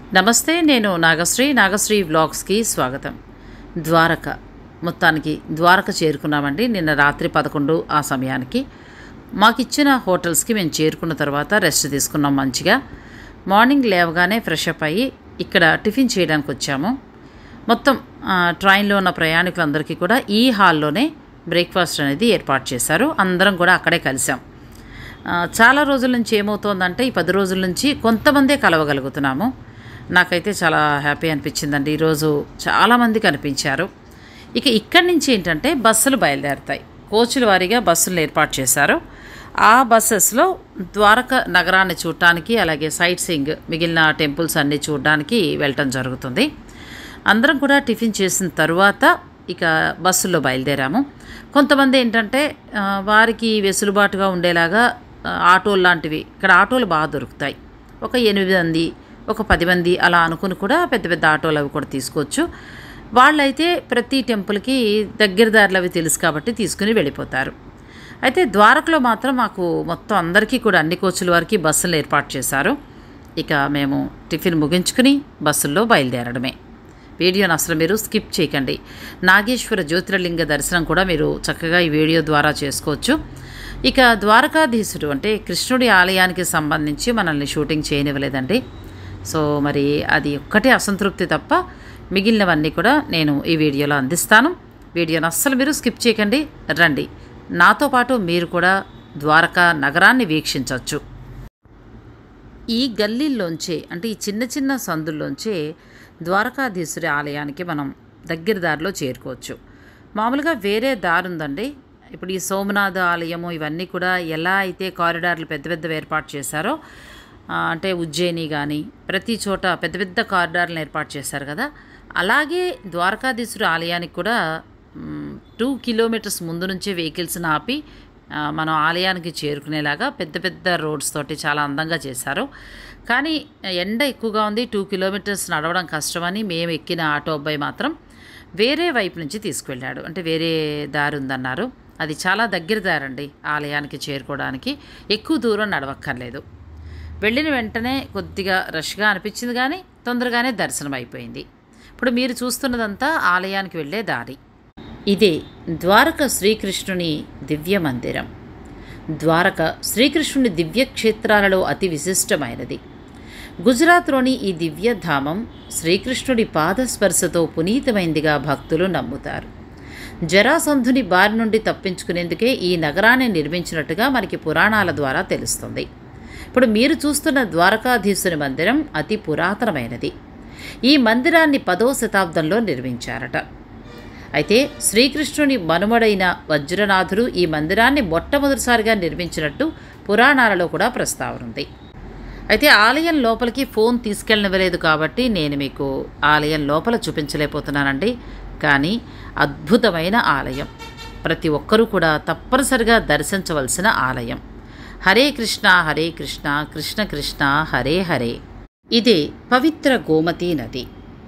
నమస్తే, నేను నాగశ్రీ వ్లాగ్స్కి స్వాగతం. ద్వారక మొత్తానికి ద్వారక చేరుకున్నామండి. నిన్న రాత్రి 11 ఆ సమయానికి మాకిచ్చిన హోటల్స్కి మేము చేరుకున్న తర్వాత రెస్ట్ తీసుకున్నాం. మంచిగా మార్నింగ్ లేవగానే ఫ్రెష్ అప్ అయ్యి ఇక్కడ టిఫిన్ చేయడానికి వచ్చాము. మొత్తం ట్రైన్లో ఉన్న ప్రయాణికులందరికీ కూడా ఈ హాల్లోనే బ్రేక్ఫాస్ట్ అనేది ఏర్పాటు చేశారు. అందరం కూడా అక్కడే కలిసాం. చాలా రోజుల నుంచి ఏమవుతోందంటే ఈ 10 రోజుల నుంచి కొంతమందే కలవగలుగుతున్నాము. నాకైతే చాలా హ్యాపీ అనిపించిందండి. ఈరోజు చాలామంది కనిపించారు. ఇక్కడి నుంచి ఏంటంటే బస్సులు బయలుదేరుతాయి. కోచ్ల వారీగా బస్సులను ఏర్పాటు చేశారు. ఆ బస్సెస్లో ద్వారక నగరాన్ని చూడటానికి, అలాగే సైట్ సీయింగ్ మిగిలిన టెంపుల్స్ అన్నీ చూడడానికి వెళ్ళటం జరుగుతుంది. అందరం కూడా టిఫిన్ చేసిన తర్వాత ఇక బస్సుల్లో బయలుదేరాము. కొంతమంది ఏంటంటే వారికి వెసులుబాటుగా ఉండేలాగా ఆటోలు లాంటివి, ఇక్కడ ఆటోలు బాగా దొరుకుతాయి. ఒక 8 మంది, ఒక 10 మంది అలా అనుకుని కూడా పెద్ద పెద్ద ఆటోలు అవి కూడా తీసుకోవచ్చు. వాళ్ళైతే ప్రతి టెంపుల్కి దగ్గర దారులు అవి తెలుసు కాబట్టి తీసుకుని వెళ్ళిపోతారు. అయితే ద్వారకలో మాత్రం మాకు మొత్తం అందరికీ కూడా అన్ని కోచ్ల వారికి బస్సులు ఏర్పాటు చేశారు. ఇక మేము టిఫిన్ ముగించుకుని బస్సుల్లో బయలుదేరడమే. వీడియోని అసలు మీరు స్కిప్ చేయకండి. నాగేశ్వర జ్యోతిర్లింగ దర్శనం కూడా మీరు చక్కగా ఈ వీడియో ద్వారా చేసుకోవచ్చు. ఇక ద్వారకాధీశుడు అంటే కృష్ణుడి ఆలయానికి సంబంధించి మనల్ని షూటింగ్ చేయనివ్వలేదండి. సో మరి అది ఒక్కటే అసంతృప్తి తప్ప మిగిలినవన్నీ కూడా నేను ఈ వీడియోలో అందిస్తాను. వీడియోని అస్సలు మీరు స్కిప్ చేయకండి. రండి, నాతో పాటు మీరు కూడా ద్వారకా నగరాన్ని వీక్షించవచ్చు. ఈ గల్లీల్లోంచే అంటే ఈ చిన్న చిన్న సందుల్లోంచే ద్వారకాధీశుడి ఆలయానికి మనం దగ్గర దారిలో చేరుకోవచ్చు. మామూలుగా వేరే దారి ఉందండి. ఇప్పుడు ఈ సోమనాథ ఆలయము ఇవన్నీ కూడా ఎలా అయితే కారిడార్లు పెద్ద పెద్దవి ఏర్పాటు చేశారో, అంటే ఉజ్జయిని కానీ ప్రతి చోట పెద్ద పెద్ద కారిడార్లను ఏర్పాటు చేశారు కదా, అలాగే ద్వారకాధీశుడి ఆలయానికి కూడా 2 కిలోమీటర్స్ ముందు నుంచే వెహికల్స్ని ఆపి మనం ఆలయానికి చేరుకునేలాగా పెద్ద పెద్ద రోడ్స్ తోటి చాలా అందంగా చేశారు. కానీ ఎండ ఎక్కువగా ఉంది, 2 కిలోమీటర్స్ నడవడం కష్టమని మేము ఎక్కిన ఆటో అబ్బాయి మాత్రం వేరే వైపు నుంచి తీసుకువెళ్ళాడు. అంటే వేరే దారి ఉందన్నారు. అది చాలా దగ్గర దారండి ఆలయానికి చేరుకోవడానికి. ఎక్కువ దూరం నడవక్కర్లేదు. వెళ్ళిన వెంటనే కొద్దిగా రష్గా అనిపించింది, కానీ తొందరగానే దర్శనం అయిపోయింది. ఇప్పుడు మీరు చూస్తున్నదంతా ఆలయానికి వెళ్ళే దారి. ఇదే ద్వారక శ్రీకృష్ణుని దివ్య మందిరం. ద్వారక శ్రీకృష్ణుని దివ్యక్షేత్రాలలో అతి విశిష్టమైనది. గుజరాత్లోని ఈ దివ్యధామం శ్రీకృష్ణుడి పాదస్పర్శతో పునీతమైందిగా భక్తులు నమ్ముతారు. జరాసంధుని బారి నుండి తప్పించుకునేందుకే ఈ నగరాన్ని నిర్మించినట్టుగా మనకి పురాణాల ద్వారా తెలుస్తుంది. ఇప్పుడు మీరు చూస్తున్న ద్వారకాధీశుని మందిరం అతి పురాతనమైనది. ఈ మందిరాన్ని 10వ శతాబ్దంలో నిర్మించారట. అయితే శ్రీకృష్ణుని మనుమడైన వజ్రనాథుడు ఈ మందిరాన్ని మొట్టమొదటిసారిగా నిర్మించినట్టు పురాణాలలో కూడా ప్రస్తావన ఉంది. అయితే ఆలయం లోపలికి ఫోన్ తీసుకెళ్ళనివ్వలేదు కాబట్టి నేను మీకు ఆలయం లోపల చూపించలేకపోతున్నానండి. కానీ అద్భుతమైన ఆలయం, ప్రతి ఒక్కరూ కూడా తప్పనిసరిగా దర్శించవలసిన ఆలయం. హరే కృష్ణ కృష్ణ కృష్ణ హరే హరే. ఇదే పవిత్ర గోమతీ నది.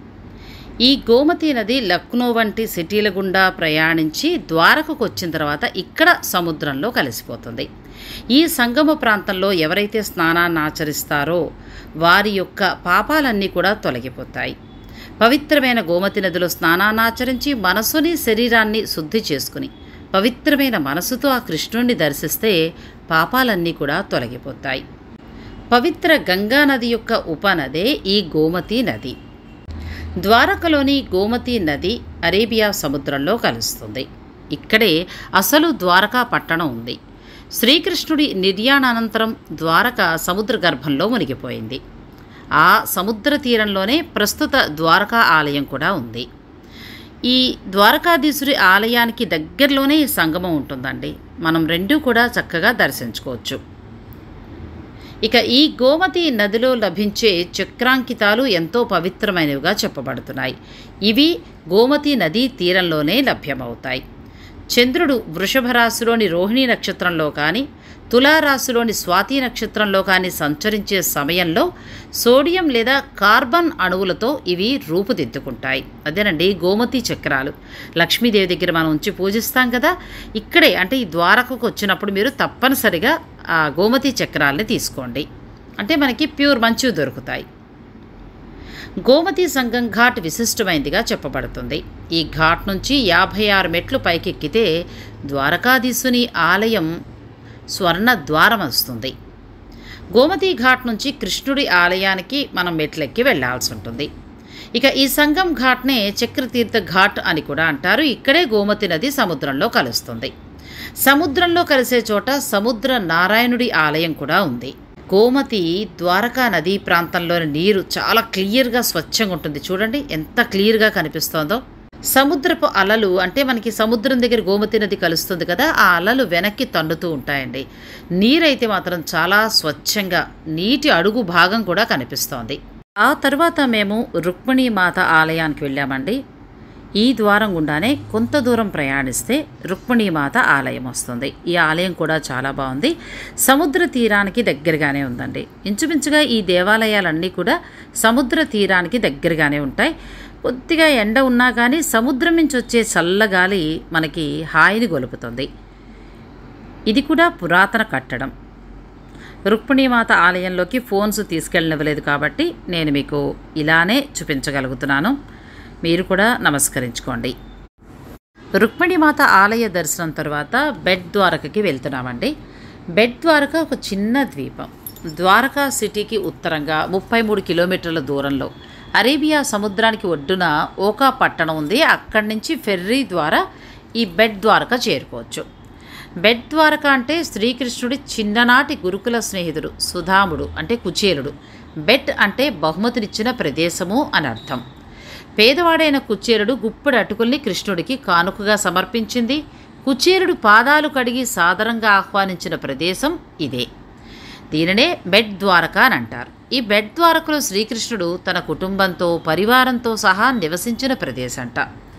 ఈ గోమతీ నది లక్నో వంటి సిటీల గుండా ప్రయాణించి ద్వారకకు వచ్చిన తర్వాత ఇక్కడ సముద్రంలో కలిసిపోతుంది. ఈ సంగమ ప్రాంతంలో ఎవరైతే స్నానాన్ని ఆచరిస్తారో వారి యొక్క పాపాలన్నీ కూడా తొలగిపోతాయి. పవిత్రమైన గోమతి నదిలో స్నానాన్ని ఆచరించి మనసుని శరీరాన్ని శుద్ధి చేసుకుని పవిత్రమైన మనసుతో ఆ కృష్ణుణ్ణి దర్శిస్తే పాపాలన్నీ కూడా తొలగిపోతాయి. పవిత్ర గంగా నది యొక్క ఉపనదే ఈ గోమతీ నది. ద్వారకలోని గోమతీ నది అరేబియా సముద్రంలో కలుస్తుంది. ఇక్కడే అసలు ద్వారకా పట్టణం ఉంది. శ్రీకృష్ణుడి నిర్యాణానంతరం ద్వారక సముద్ర గర్భంలో మునిగిపోయింది. ఆ సముద్ర తీరంలోనే ప్రస్తుత ద్వారకా ఆలయం కూడా ఉంది. ఈ ద్వారకాధీశుడి ఆలయానికి దగ్గరలోనే ఈ సంగమం ఉంటుందండి. మనం రెండూ కూడా చక్కగా దర్శించుకోవచ్చు. ఇక ఈ గోమతి నదిలో లభించే చక్రాంకితాలు ఎంతో పవిత్రమైనవిగా చెప్పబడుతున్నాయి. ఇవి గోమతి నదీ తీరంలోనే లభ్యమవుతాయి. చంద్రుడు వృషభ రాశిలోని రోహిణీ నక్షత్రంలో కానీ తులారాశిలోని స్వాతి నక్షత్రంలో కానీ సంచరించే సమయంలో సోడియం లేదా కార్బన్ అణువులతో ఇవి రూపుదిద్దుకుంటాయి. అదేనండి గోమతి చక్రాలు. లక్ష్మీదేవి దగ్గర మనం ఉంచి పూజిస్తాం కదా, ఇక్కడే అంటే ఈ ద్వారకకు వచ్చినప్పుడు మీరు తప్పనిసరిగా ఆ గోమతి చక్రాలని తీసుకోండి. అంటే మనకి ప్యూర్ మంచు దొరుకుతాయి. గోమతి సంగం ఘాట్ విశిష్టమైనదిగా చెప్పబడుతుంది. ఈ ఘాట్ నుంచి 56 మెట్లు పైకెక్కితే ద్వారకాధీశుని ఆలయం స్వర్ణ ద్వారం వస్తుంది. గోమతి ఘాట్ నుంచి కృష్ణుడి ఆలయానికి మనం మెట్లెక్కి వెళ్లాల్సి ఉంటుంది. ఇక ఈ సంగం ఘాట్నే చక్రతీర్థ ఘాట్ అని కూడా అంటారు. ఇక్కడే గోమతి నది సముద్రంలో కలుస్తుంది. సముద్రంలో కలిసే చోట సముద్ర నారాయణుడి ఆలయం కూడా ఉంది. గోమతి ద్వారకా నదీ ప్రాంతంలోని నీరు చాలా క్లియర్గా స్వచ్ఛంగా ఉంటుంది. చూడండి ఎంత క్లియర్గా కనిపిస్తోందో. సముద్రపు అలలు అంటే మనకి సముద్రం దగ్గర గోమతి నది కలుస్తుంది కదా, ఆ అలలు వెనక్కి తన్నుతూ ఉంటాయండి. నీరైతే మాత్రం చాలా స్వచ్ఛంగా నీటి అడుగు భాగం కూడా కనిపిస్తోంది. ఆ తర్వాత మేము రుక్మిణీమాత ఆలయానికి వెళ్ళామండి. ఈ ద్వారం గుండానే కొంత దూరం ప్రయాణిస్తే రుక్మిణీమాత ఆలయం వస్తుంది. ఈ ఆలయం కూడా చాలా బాగుంది. సముద్ర తీరానికి దగ్గరగానే ఉందండి. ఇంచుమించుగా ఈ దేవాలయాలన్నీ కూడా సముద్ర తీరానికి దగ్గరగానే ఉంటాయి. కొద్దిగా ఎండ ఉన్నా కానీ సముద్రం నుంచి వచ్చే చల్లగాలి మనకి హాయిని గొలుపుతుంది. ఇది కూడా పురాతన కట్టడం. రుక్మిణీమాత ఆలయంలోకి ఫోన్స్ తీసుకెళ్ళనివ్వలేదు కాబట్టి నేను మీకు ఇలానే చూపించగలుగుతున్నాను. మీరు కూడా నమస్కరించుకోండి. రుక్మిణీమాత ఆలయ దర్శనం తర్వాత బెట్ ద్వారకకి వెళ్తున్నామండి. బెట్ ద్వారక ఒక చిన్న ద్వీపం. ద్వారకా సిటీకి ఉత్తరంగా 33 కిలోమీటర్ల దూరంలో అరేబియా సముద్రానికి ఒడ్డున ఓకా పట్టణం ఉంది. అక్కడి నుంచి ఫెర్రీ ద్వారా ఈ బెట్ ద్వారక చేరుకోవచ్చు. బెట్ ద్వారక అంటే శ్రీకృష్ణుడి చిన్ననాటి గురుకుల స్నేహితుడు సుధాముడు అంటే కుచేలుడు. బెట్ అంటే బహుమతినిచ్చిన ప్రదేశము అని అర్థం. పేదవాడైన కుచేలుడు గుప్పెడు అటుకుల్ని కృష్ణుడికి కానుకగా సమర్పించింది. కుచేలుడు పాదాలు కడిగి సాదరంగా ఆహ్వానించిన ప్రదేశం ఇదే. దీనినే బెట్ ద్వారక అని అంటారు. ఈ బెట్ ద్వారకలో శ్రీకృష్ణుడు తన కుటుంబంతో పరివారంతో సహా నివసించిన ప్రదేశంట.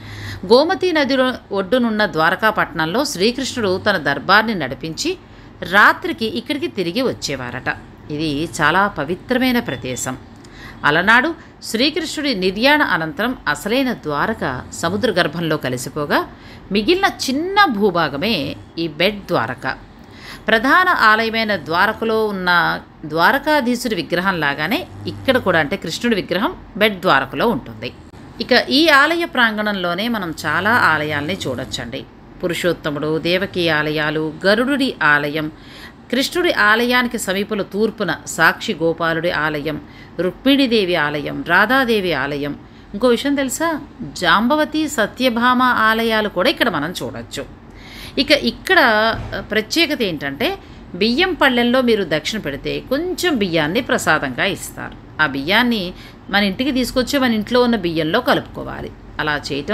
గోమతి నది ఒడ్డునున్న ద్వారకాపట్నంలో శ్రీకృష్ణుడు తన దర్బార్ని నడిపించి రాత్రికి ఇక్కడికి తిరిగి వచ్చేవారట. ఇది చాలా పవిత్రమైన ప్రదేశం. అలనాడు శ్రీకృష్ణుడి నిర్యాణ అనంతరం అసలైన ద్వారక సముద్ర గర్భంలో కలిసిపోగా మిగిలిన చిన్న భూభాగమే ఈ బెట్ ద్వారక. ప్రధాన ఆలయమైన ద్వారకలో ఉన్న ద్వారకాధీశుడి విగ్రహం లాగానే ఇక్కడ కూడా అంటే కృష్ణుడి విగ్రహం బెట్ ద్వారకలో ఉంటుంది. ఇక ఈ ఆలయ ప్రాంగణంలోనే మనం చాలా ఆలయాల్ని చూడొచ్చండి. పురుషోత్తముడు, దేవకీ ఆలయాలు, గరుడుడి ఆలయం, కృష్ణుడి ఆలయానికి సమీపంలో తూర్పున సాక్షి గోపాలుడి ఆలయం, రుక్మిణీదేవి ఆలయం, రాధాదేవి ఆలయం. ఇంకో విషయం తెలుసా, జాంబవతి సత్యభామ ఆలయాలు కూడా ఇక్కడ మనం చూడొచ్చు. ఇక ఇక్కడ ప్రత్యేకత ఏంటంటే బియ్యం పళ్ళెల్లో మీరు దక్షిణ పెడితే కొంచెం బియ్యాన్ని ప్రసాదంగా ఇస్తారు. ఆ బియ్యాన్ని మన ఇంటికి తీసుకొచ్చి మన ఇంట్లో ఉన్న బియ్యంలో కలుపుకోవాలి. అలా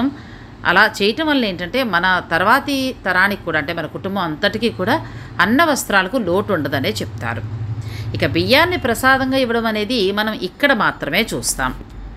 చేయటం వల్ల ఏంటంటే మన తర్వాతి తరానికి కూడా అంటే మన కుటుంబం అంతటికీ కూడా అన్న వస్త్రాలకు లోటు ఉండదనే చెప్తారు. ఇక బియ్యాన్ని ప్రసాదంగా ఇవ్వడం అనేది మనం ఇక్కడ మాత్రమే చూస్తాం.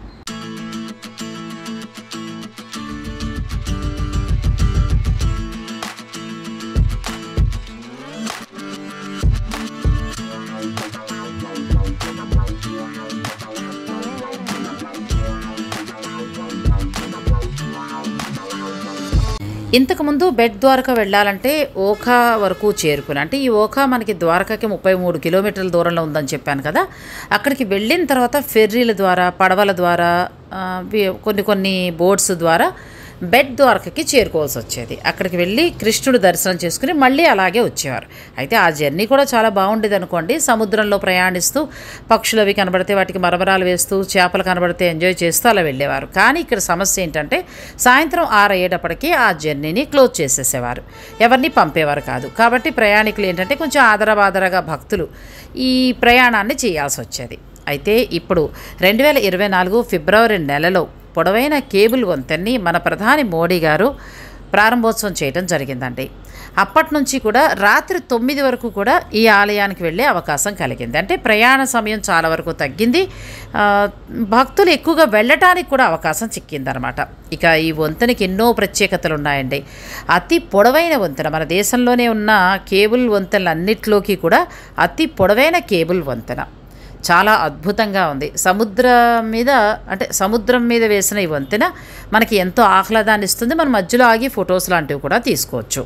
ఇంతకుముందు బెట్ ద్వారక వెళ్ళాలంటే ఓఖా వరకు చేరుకుని అంటే ఈ ఓఖా మనకి ద్వారకాకి 33 కిలోమీటర్ల దూరంలో ఉందని చెప్పాను కదా. అక్కడికి వెళ్ళిన తర్వాత ఫెర్రీల ద్వారా, పడవల ద్వారా, కొన్ని బోట్స్ ద్వారా బెట్ ద్వారకకి చేరుకోవాల్సి వచ్చేది. అక్కడికి వెళ్ళి కృష్ణుడు దర్శనం చేసుకుని మళ్ళీ అలాగే వచ్చేవారు. అయితే ఆ జర్నీ కూడా చాలా బాగుండేది అనుకోండి. సముద్రంలో ప్రయాణిస్తూ పక్షులు అవి కనబడితే వాటికి మరమరాలు వేస్తూ, చేపలు కనబడితే ఎంజాయ్ చేస్తూ అలా వెళ్ళేవారు. కానీ ఇక్కడ సమస్య ఏంటంటే సాయంత్రం 6 అయ్యేటప్పటికీ ఆ జర్నీని క్లోజ్ చేసేసేవారు, ఎవరిని పంపేవారు కాదు. కాబట్టి ప్రయాణికులు ఏంటంటే కొంచెం ఆదరబాదరగా భక్తులు ఈ ప్రయాణాన్ని చేయాల్సి వచ్చేది. అయితే ఇప్పుడు 2024 ఫిబ్రవరి నెలలో పొడవైన కేబుల్ వంతెన్ని మన ప్రధాని మోడీ గారు ప్రారంభోత్సవం చేయడం జరిగిందండి. అప్పటి నుంచి కూడా రాత్రి 9 వరకు కూడా ఈ ఆలయానికి వెళ్ళే అవకాశం కలిగింది. అంటే ప్రయాణ సమయం చాలా వరకు తగ్గింది, భక్తులు ఎక్కువగా వెళ్ళటానికి కూడా అవకాశం చిక్కిందనమాట. ఇక ఈ వంతెనకి ఎన్నో ప్రత్యేకతలు ఉన్నాయండి. అతి పొడవైన వంతెన, మన దేశంలోనే ఉన్న కేబుల్ వంతెనలన్నిటిలోకి కూడా అతి పొడవైన కేబుల్ వంతెన. చాలా అద్భుతంగా ఉంది. సముద్రం మీద వేసిన ఈ వంతెన మనకి ఎంతో ఆహ్లాదాన్ని ఇస్తుంది. మనం మధ్యలో ఆగి ఫొటోస్ లాంటివి కూడా తీసుకోవచ్చు.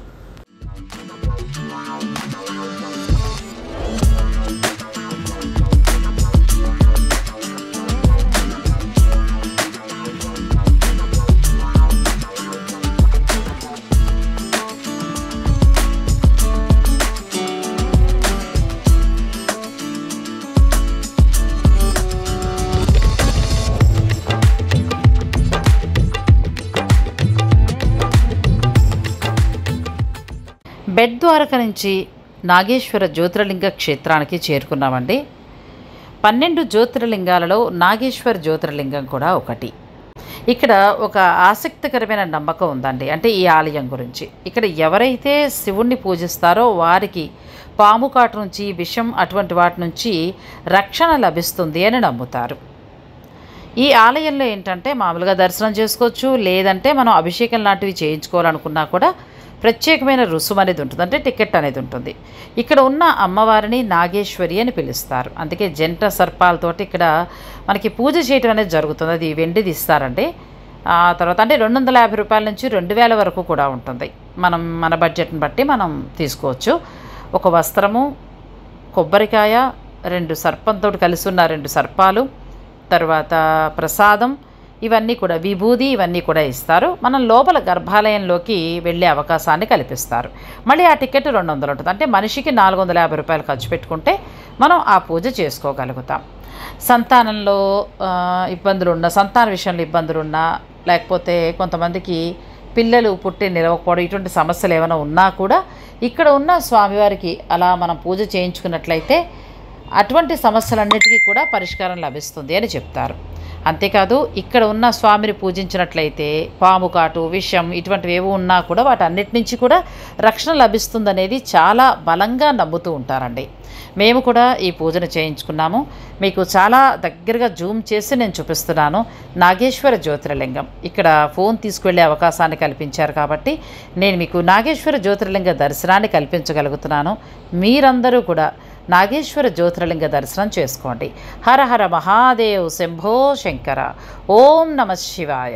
బెట్ ద్వారక నుంచి నాగేశ్వర జ్యోతిర్లింగ క్షేత్రానికి చేరుకున్నామండి. 12 జ్యోతిర్లింగాలలో నాగేశ్వర జ్యోతిర్లింగం కూడా ఒకటి. ఇక్కడ ఒక ఆసక్తికరమైన నమ్మకం ఉందండి. అంటే ఈ ఆలయం గురించి, ఇక్కడ ఎవరైతే శివుణ్ణి పూజిస్తారో వారికి పాము కాటు నుంచి, విషం అటువంటి వాటి నుంచి రక్షణ లభిస్తుంది అని నమ్ముతారు. ఈ ఆలయంలో ఏంటంటే మామూలుగా దర్శనం చేసుకోవచ్చు, లేదంటే మనం అభిషేకం లాంటివి చేయించుకోవాలనుకున్నా కూడా ప్రత్యేకమైన రుసుము అనేది ఉంటుంది, అంటే టికెట్ అనేది ఉంటుంది. ఇక్కడ ఉన్న అమ్మవారిని నాగేశ్వరి అని పిలుస్తారు. అందుకే జంట సర్పాలతోటి ఇక్కడ మనకి పూజ చేయటం అనేది జరుగుతుంది. అది వెండిది ఇస్తారండి. ఆ తర్వాత అంటే 250 రూపాయల నుంచి 2000 వరకు కూడా ఉంటుంది. మన బడ్జెట్ని బట్టి మనం తీసుకోవచ్చు. ఒక వస్త్రము, కొబ్బరికాయ, 2 సర్పంతో కలిసి ఉన్న 2 సర్పాలు, తర్వాత ప్రసాదం, ఇవన్నీ కూడా విభూది, ఇవన్నీ కూడా ఇస్తారు. మనం లోపల గర్భాలయంలోకి వెళ్ళే అవకాశాన్ని కల్పిస్తారు. మళ్ళీ ఆ టికెట్ 200 ఉంటుంది. అంటే మనిషికి 450 రూపాయలు ఖర్చు పెట్టుకుంటే మనం ఆ పూజ చేసుకోగలుగుతాం. సంతానంలో ఇబ్బందులున్నా, సంతాన విషయంలో ఇబ్బందులున్నా, లేకపోతే కొంతమందికి పిల్లలు పుట్టి నిలవకపోవడం, ఇటువంటి సమస్యలు ఏమైనా ఉన్నా కూడా ఇక్కడ ఉన్న స్వామివారికి అలా మనం పూజ చేయించుకున్నట్లయితే అటువంటి సమస్యలన్నిటికీ కూడా పరిష్కారం లభిస్తుంది అని చెప్తారు. అంతేకాదు ఇక్కడ ఉన్న స్వామిని పూజించినట్లయితే పాము కాటు, విషం ఇటువంటివి ఏవో ఉన్నా కూడా వాటన్నిటి నుంచి కూడా రక్షణ లభిస్తుందనేది చాలా బలంగా నమ్ముతూ ఉంటారండి. మేము కూడా ఈ పూజను చేయించుకున్నాము. మీకు చాలా దగ్గరగా జూమ్ చేసి నేను చూపిస్తున్నాను. నాగేశ్వర జ్యోతిర్లింగం ఇక్కడ ఫోన్ తీసుకువెళ్ళే అవకాశాన్ని కల్పించారు కాబట్టి నేను మీకు నాగేశ్వర జ్యోతిర్లింగ దర్శనాన్ని కల్పించగలుగుతున్నాను. మీరందరూ కూడా నాగేశ్వర జ్యోతిర్లింగ దర్శనం చేసుకోండి. హర హర మహాదేవ్, శంభో శంకర, ఓం నమ శివాయ.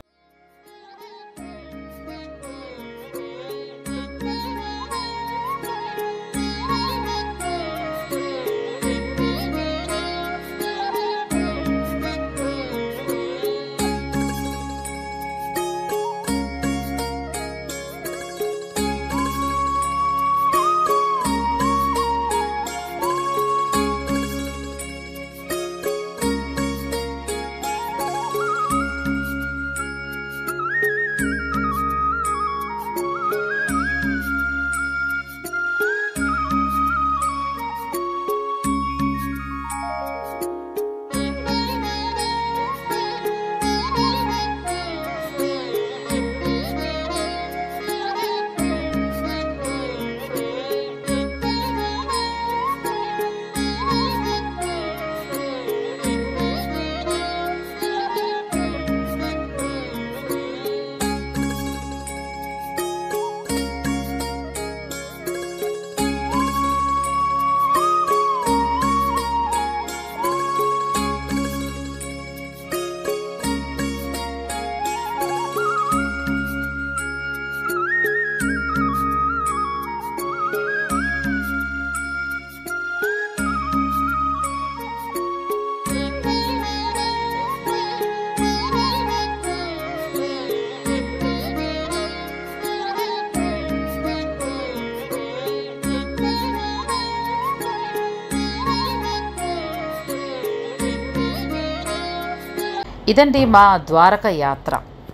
ఇదండి మా ద్వారక యాత్ర.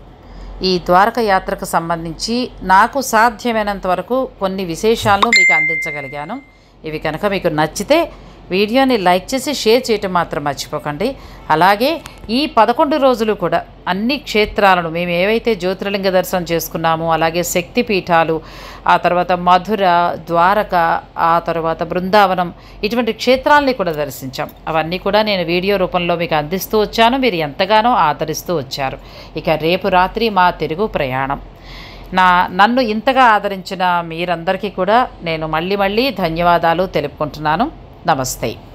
ఈ ద్వారక యాత్రకు సంబంధించి నాకు సాధ్యమైనంత వరకు కొన్ని విశేషాలను మీకు అందించగలిగాను. ఇవి కనుక మీకు నచ్చితే వీడియోని లైక్ చేసి షేర్ చేయటం మాత్రం మర్చిపోకండి. అలాగే ఈ 11 రోజులు కూడా అన్ని క్షేత్రాలను మేము ఏవైతే జ్యోతిర్లింగ దర్శనం చేసుకున్నామో, అలాగే శక్తిపీఠాలు, ఆ తర్వాత మధుర, ద్వారక, ఆ తర్వాత బృందావనం, ఇటువంటి క్షేత్రాలని కూడా దర్శించాం. అవన్నీ కూడా నేను వీడియో రూపంలో మీకు అందిస్తూ వచ్చాను. మీరు ఎంతగానో ఆదరిస్తూ వచ్చారు. ఇక రేపు రాత్రి మా తిరుగు ప్రయాణం. నన్ను ఇంతగా ఆదరించిన మీరందరికీ కూడా నేను మళ్ళీ ధన్యవాదాలు తెలుపుకుంటున్నాను. నమస్తే.